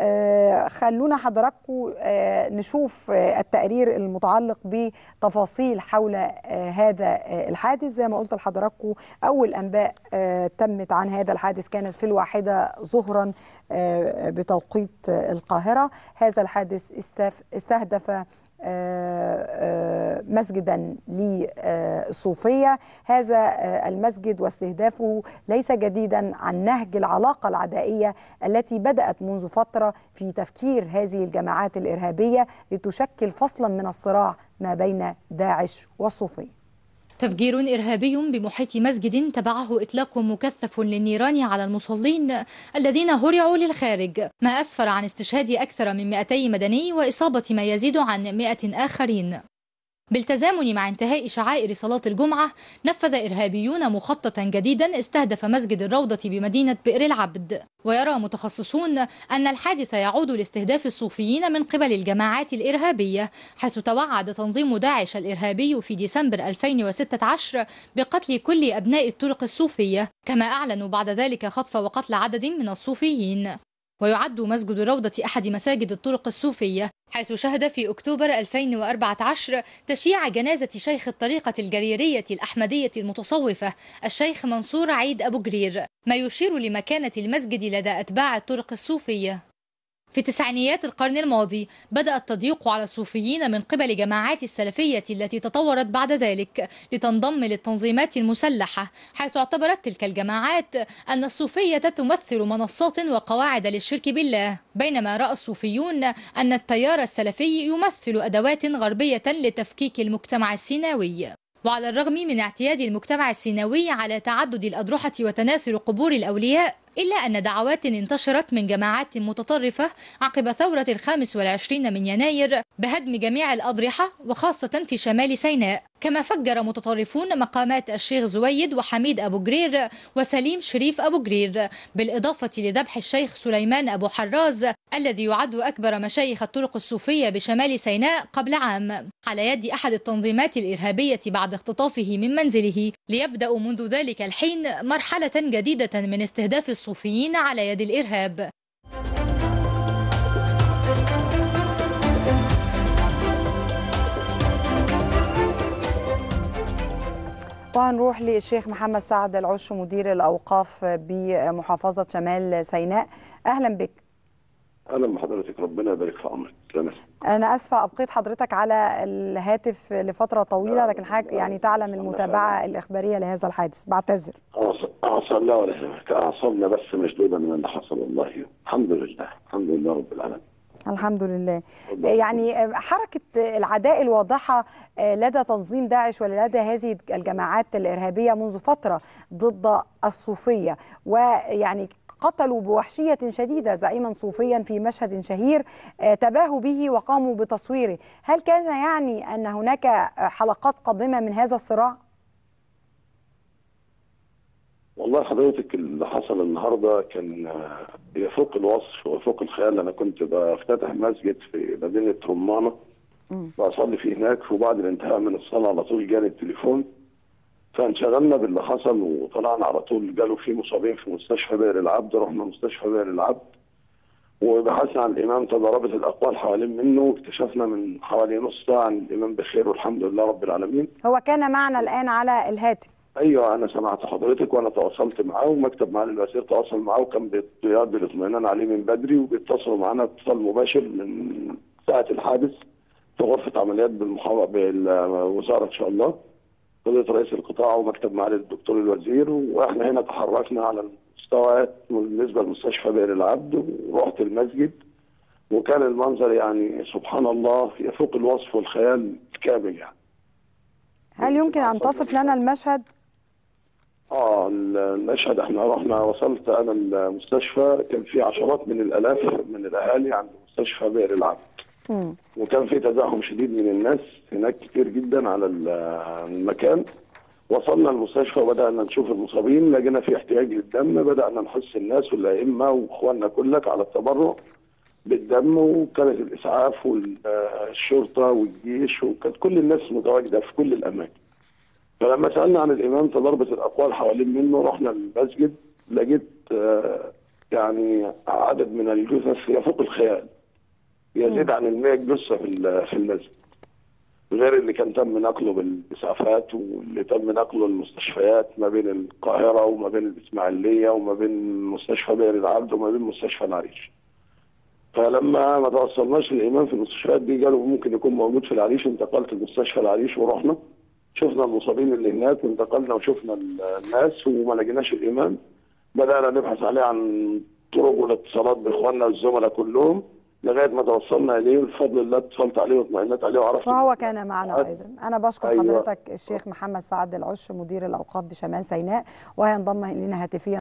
خلونا حضراتكم نشوف التقرير المتعلق بتفاصيل حول هذا الحادث. زي ما قلت لحضراتكم أول أنباء تمت عن هذا الحادث كانت في 1 ظهرا بتوقيت القاهرة. هذا الحادث استهدف مسجدا للصوفية. هذا المسجد واستهدافه ليس جديدا عن نهج العلاقة العدائية التي بدأت منذ فترة في تفكير هذه الجماعات الإرهابية لتشكل فصلا من الصراع ما بين داعش والصوفية. تفجير إرهابي بمحيط مسجد تبعه إطلاق مكثف للنيران على المصلين الذين هرعوا للخارج، ما أسفر عن استشهاد أكثر من 200 مدني وإصابة ما يزيد عن 100 آخرين. بالتزامن مع انتهاء شعائر صلاة الجمعة، نفذ إرهابيون مخططا جديدا استهدف مسجد الروضة بمدينة بئر العبد. ويرى متخصصون أن الحادث يعود لاستهداف الصوفيين من قبل الجماعات الإرهابية، حيث توعد تنظيم داعش الإرهابي في ديسمبر 2016 بقتل كل أبناء الطرق الصوفية، كما أعلنوا بعد ذلك خطف وقتل عدد من الصوفيين. ويعد مسجد الروضة أحد مساجد الطرق الصوفية، حيث شهد في أكتوبر 2014 تشييع جنازة شيخ الطريقة الجريرية الأحمدية المتصوفة الشيخ منصور عيد أبو جرير، ما يشير لمكانة المسجد لدى أتباع الطرق الصوفية. في تسعينيات القرن الماضي بدأ التضييق على الصوفيين من قبل جماعات السلفية التي تطورت بعد ذلك لتنضم للتنظيمات المسلحة، حيث اعتبرت تلك الجماعات أن الصوفية تمثل منصات وقواعد للشرك بالله، بينما رأى الصوفيون أن التيار السلفي يمثل أدوات غربية لتفكيك المجتمع السيناوي. وعلى الرغم من اعتياد المجتمع السيناوي على تعدد الأضرحة وتناثر قبور الأولياء، إلا أن دعوات انتشرت من جماعات متطرفة عقب ثورة 25 من يناير بهدم جميع الأضرحة وخاصة في شمال سيناء، كما فجر متطرفون مقامات الشيخ زويد وحميد أبو جرير وسليم شريف أبو جرير، بالإضافة لذبح الشيخ سليمان أبو حراز الذي يعد أكبر مشايخ الطرق الصوفية بشمال سيناء قبل عام، على يد أحد التنظيمات الإرهابية بعد اختطافه من منزله، ليبدأ منذ ذلك الحين مرحلة جديدة من استهداف الصوفيين على يد الإرهاب. وهنروح للشيخ محمد سعد العش مدير الأوقاف بمحافظة شمال سيناء. أهلا بك. أهلا بحضرتك، ربنا يبارك في عمرك. أنا أسفة أبقيت حضرتك على الهاتف لفترة طويلة، لكن حضرتك يعني تعلم المتابعة الإخبارية لهذا الحادث، بعتذر. لا ولا يهمك، أعصابنا بس مشدودة من اللي حصل والله. الحمد لله، الحمد لله رب العالمين. الحمد لله. يعني حركة العداء الواضحة لدى تنظيم داعش ولدى هذه الجماعات الإرهابية منذ فترة ضد الصوفية، ويعني قتلوا بوحشية شديدة زعيما صوفيا في مشهد شهير تباهوا به وقاموا بتصويره. هل كان يعني أن هناك حلقات قادمة من هذا الصراع؟ والله حضرتك اللي حصل النهارده كان يفوق الوصف ويفوق الخيال. انا كنت بفتتح مسجد في مدينه رمانه بصلي فيه هناك، وبعد الانتهاء من الصلاه على طول جاني التليفون، فانشغلنا باللي حصل وطلعنا على طول. قالوا في مصابين في مستشفى بئر العبد، رحنا مستشفى بئر العبد وبحثنا عن الامام. تضاربت الاقوال حوالين منه، واكتشفنا من حوالي نص ساعه ان الامام بخير والحمد لله رب العالمين. هو كان معنا الان على الهاتف. ايوه انا سمعت حضرتك وانا تواصلت معاه، ومكتب معالي الوزير تواصل معاه، وكان بيؤدي الاطمئنان عليه من بدري، وبيتصلوا معانا اتصال مباشر من ساعه الحادث في غرفه عمليات بالوزاره ان شاء الله، قضيه رئيس القطاع ومكتب معالي الدكتور الوزير. واحنا هنا تحركنا على المستويات بالنسبه لمستشفى بئر العبد، ورحت المسجد، وكان المنظر يعني سبحان الله يفوق الوصف والخيال الكامل. يعني هل يمكن ان تصف لنا المشهد؟ المشهد احنا رحنا، وصلت انا المستشفى كان في عشرات من الالاف من الاهالي عند مستشفى بئر العبد، وكان في تزاحم شديد من الناس هناك كتير جدا على المكان. وصلنا المستشفى وبدانا نشوف المصابين، لقينا في احتياج للدم، بدانا نحث الناس والائمه واخواننا كلك على التبرع بالدم، وكانت الاسعاف والشرطه والجيش وكانت كل الناس متواجده في كل الاماكن. فلما سالنا عن الامام تضاربت الاقوال حوالين منه، رحنا المسجد لقيت يعني عدد من الجثث يفوق الخيال، يزيد عن 100 جثه في المسجد، غير اللي كان تم نقله بالإسعافات واللي تم نقله المستشفيات ما بين القاهرة وما بين الإسماعيلية وما بين مستشفى بئر العبد وما بين مستشفى العريش. فلما ما توصلناش للإيمان في المستشفيات دي قالوا ممكن يكون موجود في العريش، انتقلت لمستشفى العريش ورحنا شفنا المصابين اللي هناك، وانتقلنا وشفنا الناس وما لقيناش الإيمان. بدأنا نبحث عليه عن طرق والاتصالات بإخواننا والزملاء كلهم لغايه ما توصلنا اليه، بفضل الله اتصلت عليه واطمئنت عليه وعرفت. فهو كان معنا ايضا. انا بشكر أيوة. حضرتك الشيخ محمد سعد العش مدير الاوقاف بشمال سيناء، وهينضم الينا هاتفيا